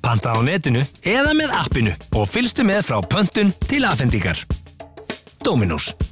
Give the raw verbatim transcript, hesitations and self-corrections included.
Panta á netinu eða með appinu og fylgstu með frá pöntun til afhendingar. Dominos.